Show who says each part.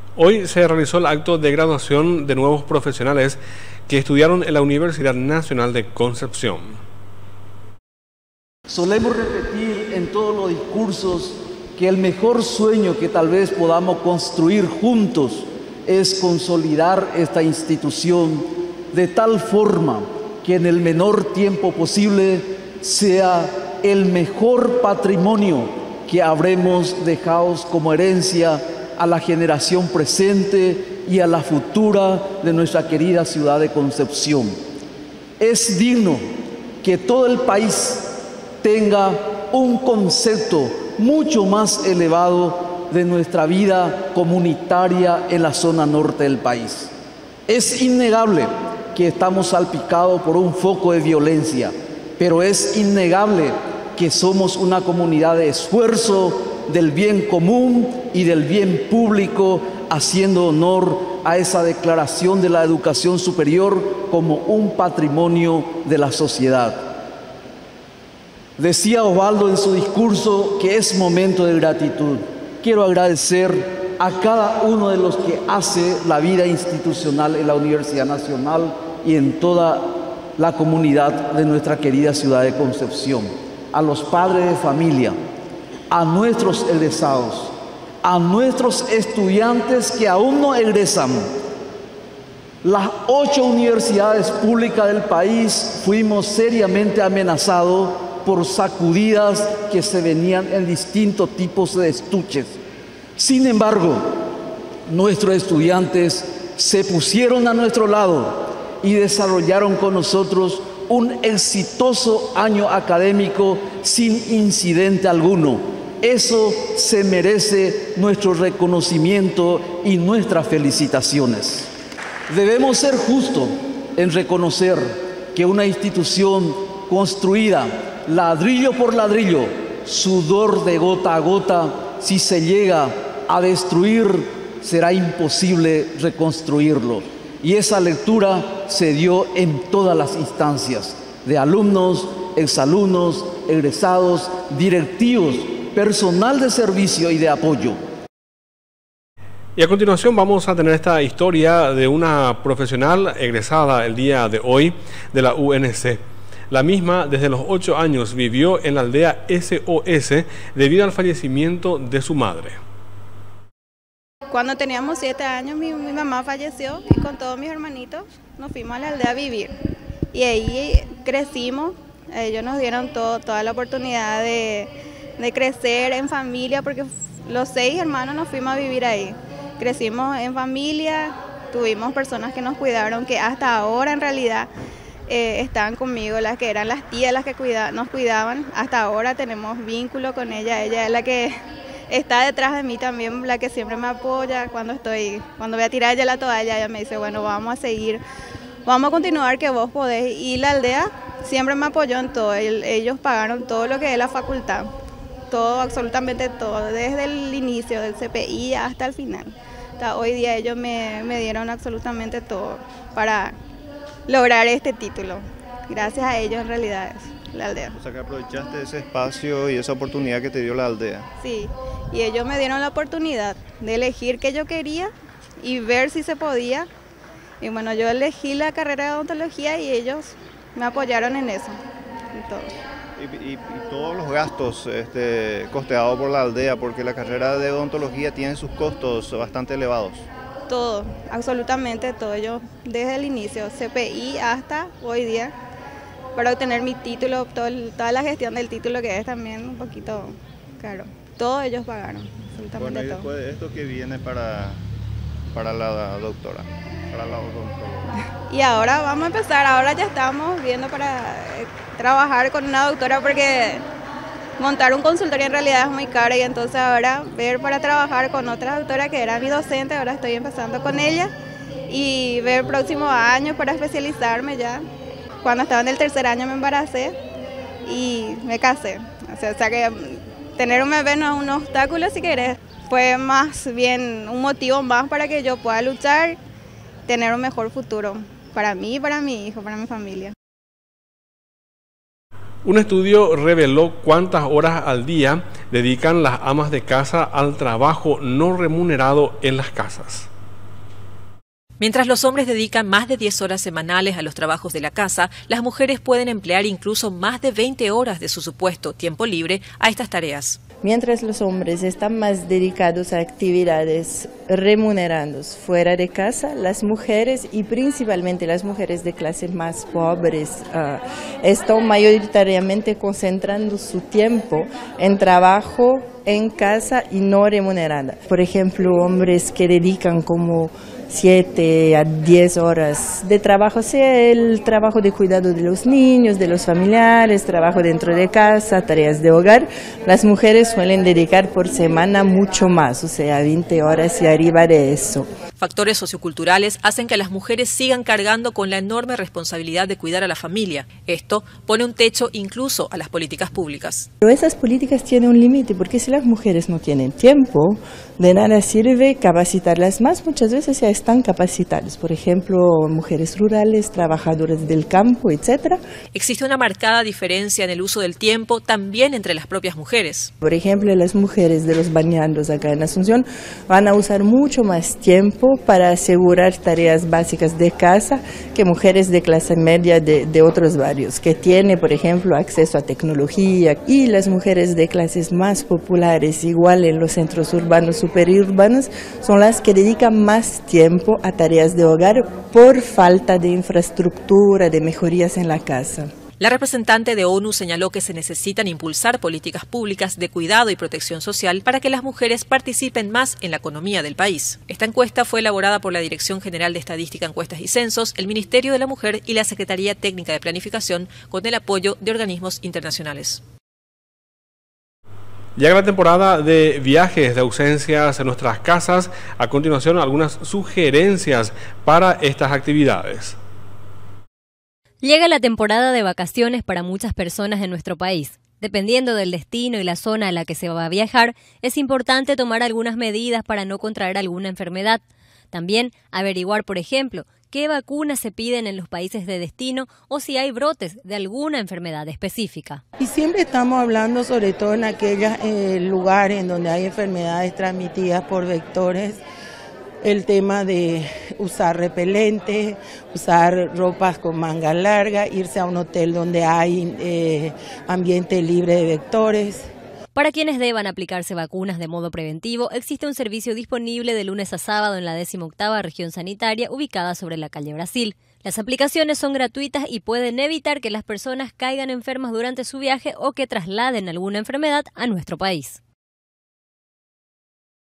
Speaker 1: Hoy se realizó el acto de graduación de nuevos profesionales que estudiaron en la Universidad Nacional de Concepción.
Speaker 2: Solemos repetir en todos los discursos que el mejor sueño que tal vez podamos construir juntos es consolidar esta institución de tal forma que en el menor tiempo posible sea el mejor patrimonio que habremos dejado como herencia a la generación presente y a la futura de nuestra querida ciudad de Concepción. Es digno que todo el país tenga un concepto mucho más elevado de nuestra vida comunitaria en la zona norte del país. Es innegable que estamos salpicados por un foco de violencia, pero es innegable que somos una comunidad de esfuerzo, del bien común y del bien público, haciendo honor a esa declaración de la educación superior como un patrimonio de la sociedad. Decía Osvaldo en su discurso que es momento de gratitud. Quiero agradecer a cada uno de los que hace la vida institucional en la Universidad Nacional y en toda la comunidad de nuestra querida ciudad de Concepción, a los padres de familia, a nuestros egresados, a nuestros estudiantes que aún no egresan. Las 8 universidades públicas del país fuimos seriamente amenazados por sacudidas que se venían en distintos tipos de estuches. Sin embargo, nuestros estudiantes se pusieron a nuestro lado y desarrollaron con nosotros un exitoso año académico sin incidente alguno. Eso se merece nuestro reconocimiento y nuestras felicitaciones. Debemos ser justos en reconocer que una institución construida ladrillo por ladrillo, sudor de gota a gota, si se llega a destruir, será imposible reconstruirlo. Y esa lectura se dio en todas las instancias, de alumnos, exalumnos, egresados, directivos, personal de servicio y de apoyo.
Speaker 1: Y a continuación vamos a tener esta historia de una profesional egresada el día de hoy de la UNC. La misma desde los 8 años vivió en la aldea SOS debido al fallecimiento de su madre.
Speaker 3: Cuando teníamos 7 años mi mamá falleció y con todos mis hermanitos nos fuimos a la aldea a vivir. Y ahí crecimos, ellos nos dieron toda la oportunidad de crecer en familia porque los 6 hermanos nos fuimos a vivir ahí. Crecimos en familia, tuvimos personas que nos cuidaron, que hasta ahora en realidad estaban conmigo, las que eran las tías, las que nos cuidaban. Hasta ahora tenemos vínculo con ella es la que está detrás de mí también, la que siempre me apoya cuando voy a tirar ya la toalla, ella me dice, bueno, vamos a seguir, vamos a continuar que vos podés. Y la aldea siempre me apoyó en todo, ellos pagaron todo lo que es la facultad, todo, absolutamente todo, desde el inicio del CPI hasta el final. Hasta hoy día ellos me dieron absolutamente todo para lograr este título. Gracias a ellos en realidad es la aldea.
Speaker 4: O sea que aprovechaste ese espacio y esa oportunidad que te dio la aldea.
Speaker 3: Sí, y ellos me dieron la oportunidad de elegir qué yo quería y ver si se podía. Y bueno, yo elegí la carrera de odontología y ellos me apoyaron en eso, en todo.
Speaker 4: Y todos los gastos costeados por la aldea, porque la carrera de odontología tiene sus costos bastante elevados.
Speaker 3: Todo, absolutamente todo, yo desde el inicio, CPI hasta hoy día, para obtener mi título, toda la gestión del título que es también un poquito caro. Todos ellos pagaron, absolutamente
Speaker 4: bueno, y
Speaker 3: todo.
Speaker 4: después de esto, ¿qué viene para la doctora, para la odontóloga?
Speaker 3: Y ahora vamos a empezar, ahora ya estamos viendo para trabajar con una doctora porque montar un consultorio en realidad es muy caro y entonces ahora ver para trabajar con otra doctora que era mi docente, ahora estoy empezando con ella y ver próximos años para especializarme ya. Cuando estaba en el 3er año me embaracé y me casé, o sea que tener un bebé no es un obstáculo si querés, fue más bien un motivo más para que yo pueda luchar, tener un mejor futuro para mí, para mi hijo, para mi familia.
Speaker 1: Un estudio reveló cuántas horas al día dedican las amas de casa al trabajo no remunerado en las casas.
Speaker 5: Mientras los hombres dedican más de 10 horas semanales a los trabajos de la casa, las mujeres pueden emplear incluso más de 20 horas de su supuesto tiempo libre a estas tareas.
Speaker 6: Mientras los hombres están más dedicados a actividades remuneradas fuera de casa, las mujeres y principalmente las mujeres de clases más pobres están mayoritariamente concentrando su tiempo en trabajo en casa y no remunerada. Por ejemplo, hombres que dedican como 7 a 10 horas de trabajo, sea el trabajo de cuidado de los niños, de los familiares, trabajo dentro de casa, tareas de hogar. Las mujeres suelen dedicar por semana mucho más, o sea, 20 horas y arriba de eso.
Speaker 5: Factores socioculturales hacen que las mujeres sigan cargando con la enorme responsabilidad de cuidar a la familia. Esto pone un techo incluso a las políticas públicas.
Speaker 6: Pero esas políticas tienen un límite, porque si las mujeres no tienen tiempo, de nada sirve capacitarlas más. Muchas veces ya están capacitadas, por ejemplo, mujeres rurales, trabajadoras del campo, etc.
Speaker 5: Existe una marcada diferencia en el uso del tiempo también entre las propias mujeres.
Speaker 6: Por ejemplo, las mujeres de los bañados acá en Asunción van a usar mucho más tiempo para asegurar tareas básicas de casa que mujeres de clase media de otros barrios, que tienen, por ejemplo, acceso a tecnología. Y las mujeres de clases más populares, igual en los centros urbanos, superurbanos, son las que dedican más tiempo a tareas de hogar por falta de infraestructura, de mejorías en la casa.
Speaker 5: La representante de ONU señaló que se necesitan impulsar políticas públicas de cuidado y protección social para que las mujeres participen más en la economía del país. Esta encuesta fue elaborada por la Dirección General de Estadística, Encuestas y Censos, el Ministerio de la Mujer y la Secretaría Técnica de Planificación, con el apoyo de organismos internacionales.
Speaker 1: Llega la temporada de viajes, de ausencias en nuestras casas. A continuación, algunas sugerencias para estas actividades.
Speaker 7: Llega la temporada de vacaciones para muchas personas en nuestro país. Dependiendo del destino y la zona a la que se va a viajar, es importante tomar algunas medidas para no contraer alguna enfermedad. También averiguar, por ejemplo, qué vacunas se piden en los países de destino o si hay brotes de alguna enfermedad específica.
Speaker 8: Y siempre estamos hablando sobre todo en aquellos lugares en donde hay enfermedades transmitidas por vectores, el tema de usar repelente, usar ropas con manga larga, irse a un hotel donde hay ambiente libre de vectores.
Speaker 7: Para quienes deban aplicarse vacunas de modo preventivo, existe un servicio disponible de lunes a sábado en la 18ª región sanitaria ubicada sobre la calle Brasil. Las aplicaciones son gratuitas y pueden evitar que las personas caigan enfermas durante su viaje o que trasladen alguna enfermedad a nuestro país.